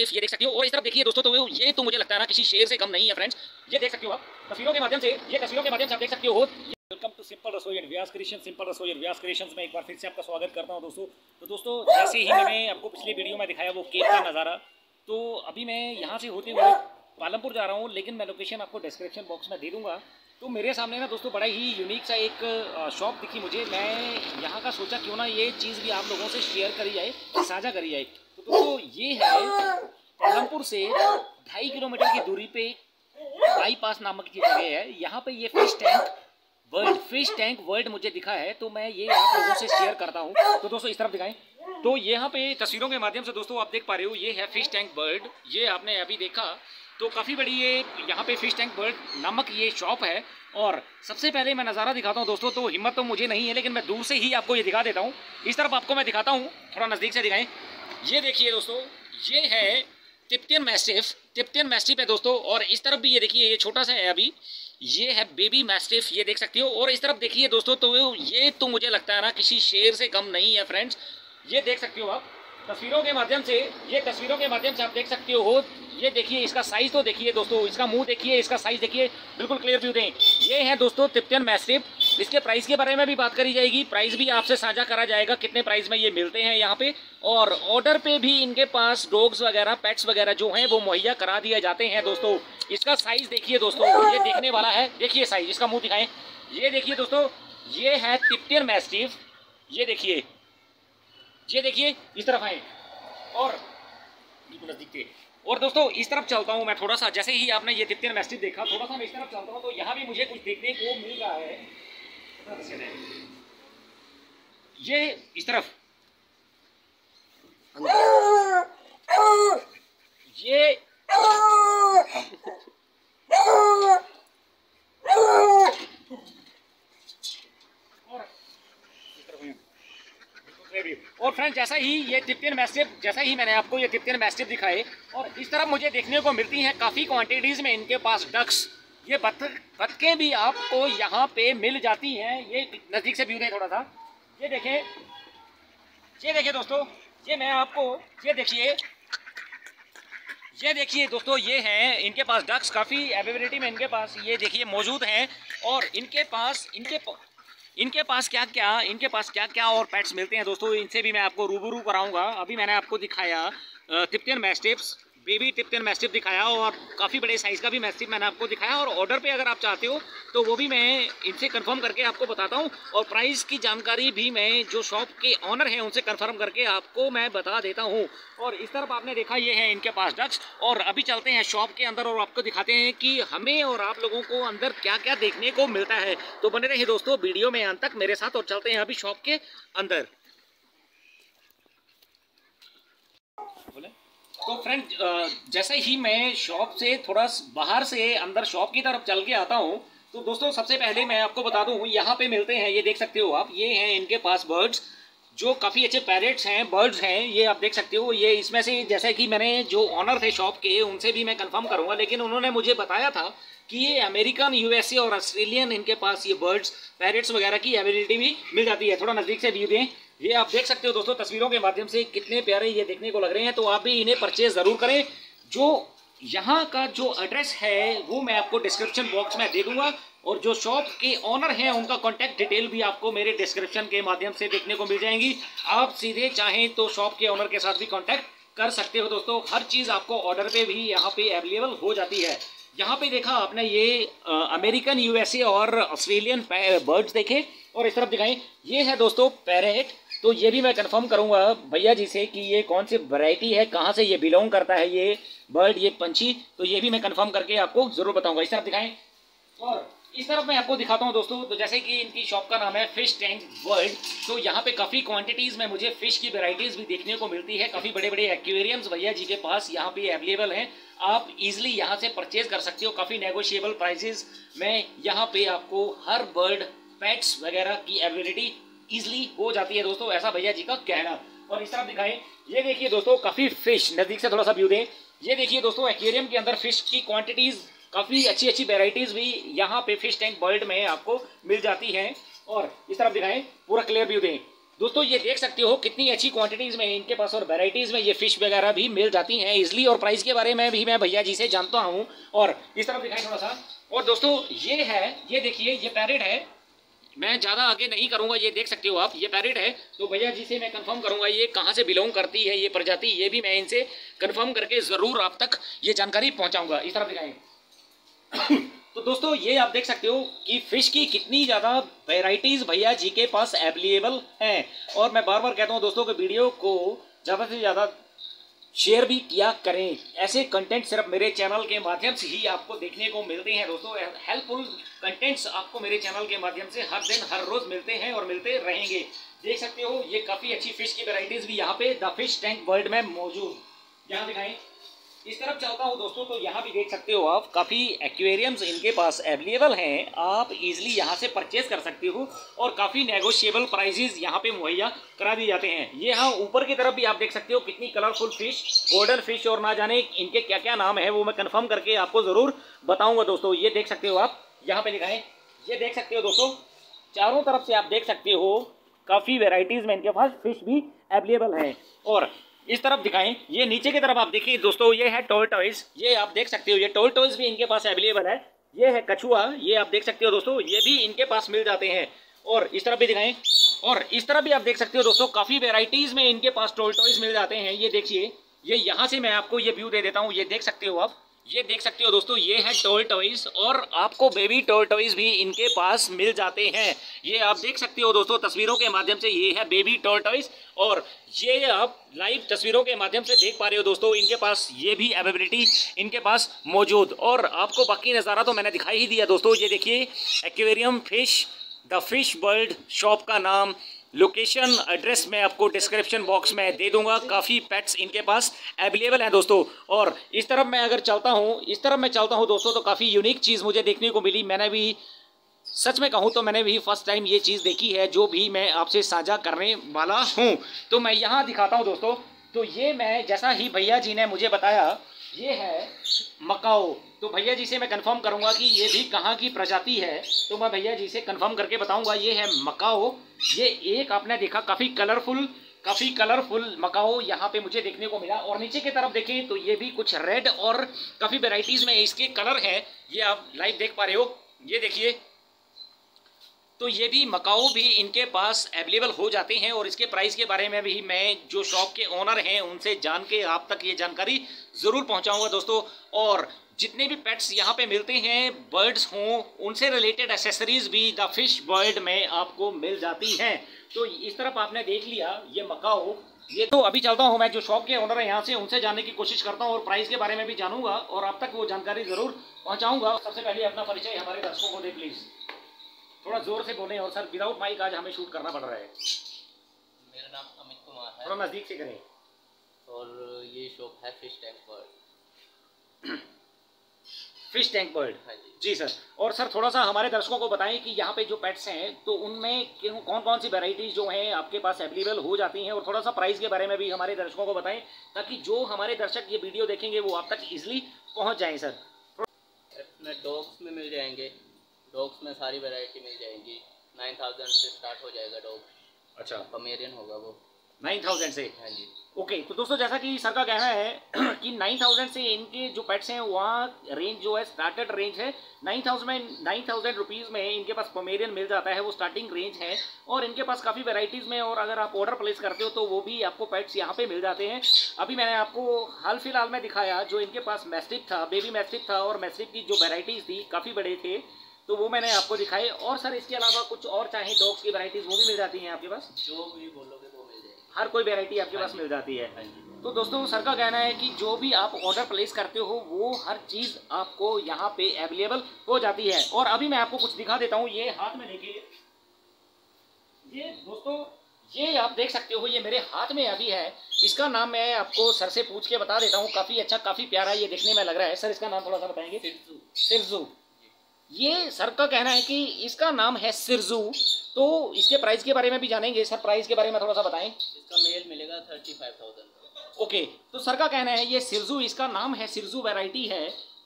Mastiff, ये देख सकते हो। और इस तरफ देखिए दोस्तों, तो ये तो मुझे लगता है ना किसी शेर से कम नहीं है फ्रेंड्स। ये देख सकते हो आप तस्वीरों के माध्यम से, आप देख सकते हो। Welcome to simple Rasoi and Vyas creation. Simple Rasoi and Vyas creations में एक बार फिर से आपका स्वागत करता हूं दोस्तों। तो दोस्तों, जैसे ही मैंने आपको पिछली वीडियो में दिखाया वो केक का नज़ारा, तो अभी मैं यहाँ से होते हुए पालमपुर जा रहा हूँ, लेकिन मैं लोकेशन आपको डिस्क्रिप्शन बॉक्स में दे दूँगा। तो मेरे सामने ना दोस्तों बड़ा ही यूनिक सा एक शॉप दिखी मुझे। मैं यहाँ का सोचा क्यों ना ये चीज़ भी आप लोगों से शेयर करी जाए, साझा करी जाए। तो दोस्तों, ये है पालमपुर से 2.5 किलोमीटर की दूरी पे बाईपास नामक की जगह है। यहाँ पे ये फिश टैंक वर्ल्ड मुझे दिखा है, तो मैं ये आप लोगों से शेयर करता हूँ। तो दोस्तों, इस तरफ दिखाएं तो यहाँ पे तस्वीरों के माध्यम से दोस्तों आप देख पा रहे हो, ये है फिश टैंक वर्ल्ड। ये आपने अभी देखा, तो काफ़ी बड़ी ये यहाँ पे फिश टैंक वर्ल्ड नामक ये शॉप है। और सबसे पहले मैं नज़ारा दिखाता हूँ दोस्तों। तो हिम्मत तो मुझे नहीं है, लेकिन मैं दूर से ही आपको ये दिखा देता हूँ। इस तरफ आपको मैं दिखाता हूँ, थोड़ा नज़दीक से दिखाएं। ये देखिए दोस्तों, ये है तिब्बतियन मैस्टिफ है दोस्तों। और इस तरफ भी ये देखिए, ये छोटा सा है अभी, ये है बेबी मैस्टिफ, ये देख सकते हो। और इस तरफ देखिए दोस्तों, तो ये तो मुझे लगता है ना किसी शेर से कम नहीं है फ्रेंड्स। ये देख सकते हो आप तस्वीरों के माध्यम से, आप देख सकते हो। ये देखिए, इसका साइज तो देखिए दोस्तों, इसका मुंह देखिए, इसका साइज देखिए, बिल्कुल क्लियर व्यू दें। ये है दोस्तों तिब्बतियन मैस्टिफ। इसके प्राइस के बारे में भी बात करी जाएगी, प्राइस भी आपसे साझा करा जाएगा, कितने प्राइस में ये मिलते हैं यहाँ पे। और ऑर्डर पे भी इनके पास डॉग्स वगैरह, पेट्स वगैरह जो हैं वो मुहैया करा दिए जाते हैं दोस्तों। इसका साइज देखिए दोस्तों, ये देखने वाला है। देखिए साइज, इसका मुंह दिखाएं। ये देखिए दोस्तों, ये है तिब्बतियन मैस्टिफ। ये देखिए, इस तरफ आए और नजदीक थे। और दोस्तों, इस तरफ चलता हूँ मैं थोड़ा सा। जैसे ही आपने ये तिब्बतियन मैस्टिफ देखा, थोड़ा सा मैं इस तरफ चलता हूँ, तो यहाँ भी मुझे कुछ देखने को मिल रहा है। ये इस तरफ ये और फ्रेंड, जैसा ही ये तिब्बतियन मैस्टिफ, जैसा ही मैंने आपको ये तिब्बतियन मैस्टिफ दिखाए, और इस तरफ मुझे देखने को मिलती हैं काफ़ी क्वांटिटीज़ में इनके पास डक्स। ये बतखें भी आपको यहाँ पे मिल जाती हैं। ये नज़दीक से व्यू दें थोड़ा सा। ये देखिए दोस्तों, ये मैं आपको, ये देखिए दोस्तों, ये हैं इनके पास डक्स, काफ़ी अवेलेबिलिटी में इनके पास ये देखिए मौजूद हैं। और इनके पास क्या क्या और पेट्स मिलते हैं दोस्तों, इनसे भी मैं आपको रूबरू कराऊंगा। अभी मैंने आपको दिखाया Tibetan mastiffs, baby Tibetan mastiff दिखाया, और काफ़ी बड़े साइज़ का भी मैस्टिफ मैंने आपको दिखाया। और ऑर्डर पे अगर आप चाहते हो तो वो भी मैं इनसे कंफर्म करके आपको बताता हूँ। और प्राइस की जानकारी भी मैं जो शॉप के ऑनर हैं उनसे कंफर्म करके आपको मैं बता देता हूँ। और इस तरफ आपने देखा, ये है इनके पास डक्स। और अभी चलते हैं शॉप के अंदर और आपको दिखाते हैं कि हमें और आप लोगों को अंदर क्या क्या देखने को मिलता है। तो बने रहिए दोस्तों वीडियो में अंत तक मेरे साथ, और चलते हैं अभी शॉप के अंदर। तो फ्रेंड, जैसे ही मैं शॉप से थोड़ा बाहर से अंदर शॉप की तरफ चल के आता हूँ, तो दोस्तों सबसे पहले मैं आपको बता दूँ, यहाँ पे मिलते हैं, ये देख सकते हो आप, ये हैं इनके पास बर्ड्स, जो काफ़ी अच्छे पैरेट्स हैं, बर्ड्स हैं, ये आप देख सकते हो। ये इसमें से, जैसे कि मैंने जो ऑनर थे शॉप के, उनसे भी मैं कंफर्म करूँगा, लेकिन उन्होंने मुझे बताया था कि ये अमेरिकन, यूएसए और ऑस्ट्रेलियन इनके पास ये बर्ड्स, पैरेट्स वगैरह की अवेलेबिलिटी भी मिल जाती है। थोड़ा नज़दीक से व्यू दें। ये आप देख सकते हो दोस्तों तस्वीरों के माध्यम से, कितने प्यारे ये देखने को लग रहे हैं। तो आप भी इन्हें परचेज ज़रूर करें। जो यहाँ का जो एड्रेस है वो मैं आपको डिस्क्रिप्शन बॉक्स में दे दूँगा, और जो शॉप के ऑनर हैं उनका कॉन्टैक्ट डिटेल भी आपको मेरे डिस्क्रिप्शन के माध्यम से देखने को मिल जाएंगी। आप सीधे चाहें तो शॉप के ऑनर के साथ भी कॉन्टैक्ट कर सकते हो दोस्तों। हर चीज़ आपको ऑर्डर पे भी यहाँ पे अवेलेबल हो जाती है। यहाँ पे देखा आपने, ये अमेरिकन, यूएसए और ऑस्ट्रेलियन बर्ड्स देखे। और इस तरफ दिखाएं, ये है दोस्तों पैरेट। तो ये भी मैं कंफर्म करूँगा भैया जी से कि ये कौन सी वैरायटी है, कहाँ से ये बिलोंग करता है ये बर्ड, ये पंछी। तो ये भी मैं कंफर्म करके आपको ज़रूर बताऊँगा। इस तरफ दिखाएं, और इस तरफ मैं आपको दिखाता हूँ दोस्तों। तो जैसे कि इनकी शॉप का नाम है फिश टैंक वर्ल्ड, तो यहाँ पे काफ़ी क्वांटिटीज़ में मुझे फ़िश की वैरायटीज़ भी देखने को मिलती है। काफ़ी बड़े बड़े एक्वेरियम्स भैया जी के पास यहाँ पे अवेलेबल हैं। आप इजीली यहाँ से परचेज कर सकते हो। काफ़ी नेगोशिएबल प्राइसेस में यहाँ पे आपको हर बर्ड, पेट्स वगैरह की अवेलेबिलिटी ईजिली हो जाती है दोस्तों, ऐसा भैया जी का कहना। और इस तरफ दिखाएं, ये देखिए दोस्तों काफ़ी फ़िश, नज़दीक से थोड़ा सा व्यू दें। ये देखिए दोस्तों एक्वेरियम के अंदर फ़िश की क्वांटिटीज़, काफ़ी अच्छी अच्छी वेराइटीज़ भी यहाँ पे फिश टैंक वर्ल्ड में आपको मिल जाती हैं। और इस तरफ दिखाएं, पूरा क्लियर व्यू दें। दोस्तों ये देख सकते हो कितनी अच्छी क्वांटिटीज़ में इनके पास और वैरायटीज़ में ये फ़िश वगैरह भी मिल जाती हैं इजली, और प्राइस के बारे में भी मैं भैया जी से जानता हूँ। और इस तरफ दिखाएं थोड़ा सा। और दोस्तों ये है, ये देखिए ये पैरेट है, मैं ज़्यादा आगे नहीं करूँगा, ये देख सकते हो आप, ये पैरेट है। तो भैया जी से मैं कंफर्म करूँगा ये कहाँ से बिलोंग करती है ये प्रजाति, ये भी मैं इनसे कंफर्म करके ज़रूर आप तक ये जानकारी पहुँचाऊँगा। इस तरफ दिखाएँ। तो दोस्तों ये आप देख सकते हो कि फ़िश की कितनी ज़्यादा वैरायटीज़ भैया जी के पास अवेलेबल हैं। और मैं बार बार कहता हूँ दोस्तों कि वीडियो को ज़्यादा से ज़्यादा शेयर भी किया करें। ऐसे कंटेंट सिर्फ मेरे चैनल के माध्यम से ही आपको देखने को मिलते हैं दोस्तों। हेल्पफुल कंटेंट्स आपको मेरे चैनल के माध्यम से हर दिन हर रोज़ मिलते हैं और मिलते रहेंगे। देख सकते हो ये काफ़ी अच्छी फ़िश की वैरायटीज़ भी यहाँ पे द फिश टैंक वर्ल्ड में मौजूद। यहाँ दिखाएं, इस तरफ चलता हूँ दोस्तों, तो यहाँ भी देख सकते हो आप काफ़ी एक्वेरियम्स इनके पास अवेलेबल हैं। आप इजीली यहाँ से परचेज कर सकते हो और काफ़ी नेगोशिएबल प्राइजेज यहाँ पे मुहैया करा दिए जाते हैं। ये हाँ ऊपर की तरफ भी आप देख सकते हो कितनी कलरफुल फिश, गोल्डन फिश, और ना जाने इनके क्या क्या नाम है वो मैं कंफर्म करके आपको ज़रूर बताऊँगा दोस्तों। ये देख सकते हो आप, यहाँ पे दिखाएँ, ये देख सकते हो दोस्तों, चारों तरफ से आप देख सकते हो काफ़ी वेराइटीज़ में इनके पास फिश भी अवेलेबल हैं। और इस तरफ दिखाएं, ये नीचे की तरफ आप देखिए दोस्तों, ये है टॉर्टोइज, ये आप देख सकते हो, ये टॉर्टोइज भी इनके पास अवेलेबल है। ये है कछुआ, ये आप देख सकते हो दोस्तों, ये भी इनके पास मिल जाते हैं। और इस तरफ भी दिखाएं, और इस तरफ भी आप देख सकते हो दोस्तों, काफ़ी वेराइटीज़ में इनके पास टॉर्टोइज मिल जाते हैं। ये देखिए, ये यहाँ से मैं आपको ये व्यू दे देता हूँ, ये देख सकते हो आप, ये देख सकते हो दोस्तों, ये है टॉर्टोइज, और आपको बेबी टॉर्टोइज भी इनके पास मिल जाते हैं। ये आप देख सकते हो दोस्तों तस्वीरों के माध्यम से, ये है बेबी टॉर्टोइज, और ये आप लाइव तस्वीरों के माध्यम से देख पा रहे हो दोस्तों, इनके पास ये भी अवेलेबिलिटी इनके पास मौजूद। और आपको बाकी नज़ारा तो मैंने दिखाई ही दिया दोस्तों। ये देखिए aquarium fish the fish world shop का नाम, लोकेशन, एड्रेस मैं आपको डिस्क्रिप्शन बॉक्स में दे दूंगा। काफ़ी पेट्स इनके पास अवेलेबल हैं दोस्तों। और इस तरफ मैं अगर चलता हूँ, इस तरफ मैं चलता हूँ दोस्तों, तो काफ़ी यूनिक चीज़ मुझे देखने को मिली। मैंने भी सच में कहूँ तो मैंने भी फर्स्ट टाइम ये चीज़ देखी है जो भी मैं आपसे साझा करने वाला हूँ। तो मैं यहाँ दिखाता हूँ दोस्तों। तो ये मैं जैसा ही भैया जी ने मुझे बताया, ये है मकाओ। तो भैया जी से मैं कंफर्म करूंगा कि ये भी कहाँ की प्रजाति है, तो मैं भैया जी से कंफर्म करके बताऊंगा। ये है मकाओ, ये एक आपने देखा काफ़ी कलरफुल मकाओ यहाँ पे मुझे देखने को मिला। और नीचे की तरफ देखें तो ये भी कुछ रेड और काफ़ी वेराइटीज़ में इसके कलर हैं, ये आप लाइव देख पा रहे हो। ये देखिए, तो ये भी मकाओ भी इनके पास अवेलेबल हो जाते हैं। और इसके प्राइस के बारे में भी मैं जो शॉप के ओनर हैं उनसे जान के आप तक ये जानकारी ज़रूर पहुंचाऊंगा दोस्तों। और जितने भी पेट्स यहाँ पे मिलते हैं, बर्ड्स हों, उनसे रिलेटेड एसेसरीज भी द फिश वर्ल्ड में आपको मिल जाती हैं। तो इस तरफ आपने देख लिया ये मकाओ। ये तो अभी चलता हूँ मैं, जो शॉप के ओनर है यहाँ से, उनसे जानने की कोशिश करता हूँ और प्राइस के बारे में भी जानूंगा और आप तक वो जानकारी ज़रूर पहुँचाऊँगा। सबसे पहले अपना परिचय हमारे दर्शकों को दे प्लीज़, थोड़ा जोर से बोलें। और सर विदाउट माइक आज हमें शूट करना पड़ रहा है। मेरा नाम अमित कुमार है, थोड़ा नज़दीक से करें। और ये शॉप है fish tank world. Fish tank world, हाँ जी। जी सर। और सर थोड़ा सा हमारे दर्शकों को बताएं कि यहाँ पे जो पेट्स हैं तो उनमें कौन कौन सी वैरायटीज़ जो हैं आपके पास अवेलेबल हो जाती हैं, और थोड़ा सा प्राइस के बारे में भी हमारे दर्शकों को बताएं, ताकि जो हमारे दर्शक ये वीडियो देखेंगे वो आप तक ईजिली पहुँच जाएँ सर। इसमें डॉग्स में मिल जाएंगे, डॉग्स में सारी वैरायटी मिल जाएंगी। 9000 से स्टार्ट हो जाएगा डॉग। अच्छा, पोमेरियन होगा वो 9000 से। हाँ जी। ओके, तो दोस्तों जैसा कि सर का कहना है कि 9000 से इनके जो पेट्स हैं वहाँ रेंज जो है स्टार्टेड रेंज है 9000 रुपीज़ में इनके पास पोमेरियन मिल जाता है, वो स्टार्टिंग रेंज है। और इनके पास काफ़ी वैरायटीज़ में, और अगर आप ऑर्डर प्लेस करते हो तो वो भी आपको पेट्स यहाँ पे मिल जाते हैं। अभी मैंने आपको हाल फिलहाल में दिखाया जो इनके पास मैस्टिफ था, बेबी मैस्टिफ था, और मैस्टिफ की जो वैराइटीज़ थी काफ़ी बड़े थे, तो वो मैंने आपको दिखाई। और सर इसके अलावा कुछ और चाहे डॉग्स की वैरायटीज़ वो भी मिल जाती हैं आपके पास? जो भी बोलोगे वो मिल जाएगी, हर कोई वैरायटी आपके पास मिल जाती है। तो दोस्तों सर का कहना है कि जो भी आप ऑर्डर प्लेस करते हो वो हर चीज़ आपको यहाँ पे अवेलेबल हो जाती है। और अभी मैं आपको कुछ दिखा देता हूँ, ये हाथ में देखिए, ये दोस्तों ये आप देख सकते हो, ये मेरे हाथ में अभी है। इसका नाम मैं आपको सर से पूछ के बता देता हूँ। काफ़ी अच्छा, काफ़ी प्यारा ये देखने में लग रहा है। सर इसका नाम थोड़ा सा बताएंगे? सिरजू। ये सर का कहना है कि इसका नाम है सिरजू। तो इसके प्राइस के बारे में भी जानेंगे। सर प्राइस के बारे में थोड़ा सा बताएं। इसका मेल मिलेगा 35,000। ओके, तो सर का कहना है ये सिरजू, इसका नाम है सिरजू वैरायटी है,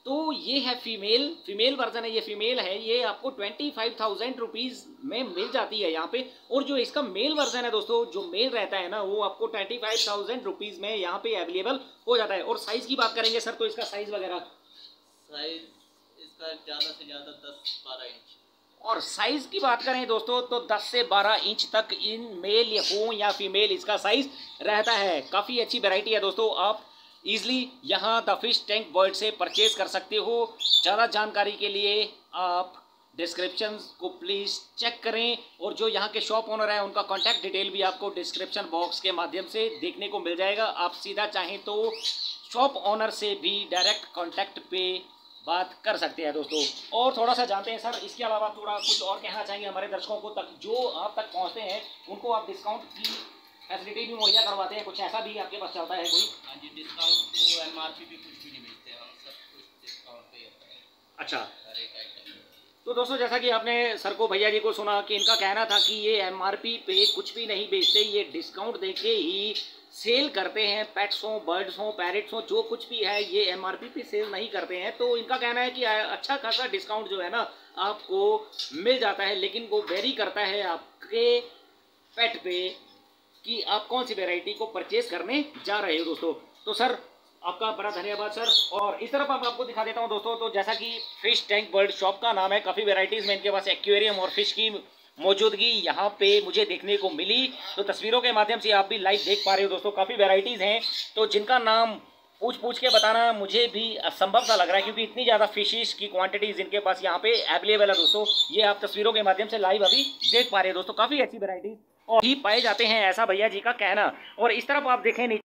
तो ये है फीमेल वर्जन है, ये फीमेल है, ये आपको 25,000 रुपीज़ में मिल जाती है यहाँ पे। और जो इसका मेल वर्जन है दोस्तों, जो मेल रहता है ना, वो आपको 25,000 रुपीज़ में यहाँ पे अवेलेबल हो जाता है। और साइज़ की बात करेंगे सर, तो इसका साइज़ वगैरह, साइज इसका ज़्यादा से ज़्यादा 10-12 इंच। और साइज़ की बात करें दोस्तों तो 10 से 12 इंच तक इन मेल हो या फीमेल इसका साइज़ रहता है। काफ़ी अच्छी वैरायटी है दोस्तों, आप ईजिली यहाँ द फिश टैंक वर्ल्ड से परचेज कर सकते हो। ज़्यादा जानकारी के लिए आप डिस्क्रिप्शन को प्लीज़ चेक करें, और जो यहाँ के शॉप ओनर हैं उनका कॉन्टैक्ट डिटेल भी आपको डिस्क्रिप्शन बॉक्स के माध्यम से देखने को मिल जाएगा। आप सीधा चाहें तो शॉप ओनर से भी डायरेक्ट कॉन्टैक्ट पे बात कर सकते हैं दोस्तों। और थोड़ा सा जानते हैं सर, इसके अलावा थोड़ा कुछ और कहना चाहेंगे हमारे दर्शकों को, तक जो आप तक पहुँचते हैं उनको आप डिस्काउंट की फैसिलिटी भी मुहैया करवाते हैं, कुछ ऐसा भी आपके पास चलता है कोई? हाँ जी, डिस्काउंट तो MRP भी कुछ भी नहीं बेचते हैं, हम सब कुछ डिस्काउंट पे होता है। अच्छा, हर एक आइटम। तो दोस्तों जैसा कि आपने सर को, भैया जी को सुना कि इनका कहना था कि ये MRP पे कुछ भी नहीं बेचते, ये डिस्काउंट देके ही सेल करते हैं। पेट्स हों, बर्ड्स हों, पैरेट्स हों, जो कुछ भी है ये MRP पे सेल नहीं करते हैं। तो इनका कहना है कि अच्छा खासा डिस्काउंट जो है ना आपको मिल जाता है, लेकिन वो वेरी करता है आपके पेट पे कि आप कौन सी वैरायटी को परचेज करने जा रहे हो दोस्तों। तो सर आपका बड़ा धन्यवाद सर। और इस तरफ आपको दिखा देता हूं दोस्तों, तो जैसा कि फिश टैंक वर्ल्ड शॉप का नाम है, काफ़ी वैरायटीज़ में इनके पास एक्वेरियम और फिश की मौजूदगी यहाँ पे मुझे देखने को मिली। तो तस्वीरों के माध्यम से आप भी लाइव देख पा रहे हो दोस्तों, काफ़ी वैरायटीज़ हैं, तो जिनका नाम पूछ के बताना मुझे भी असंभव सा लग रहा है, क्योंकि इतनी ज़्यादा फिशेस की क्वांटिटीज़ इनके पास यहाँ पे अवेलेबल है दोस्तों। ये आप तस्वीरों के माध्यम से लाइव अभी देख पा रहे हो दोस्तों, काफ़ी अच्छी वैरायटीज़ और ही पाए जाते हैं, ऐसा भैया जी का कहना। और इस तरफ आप देखें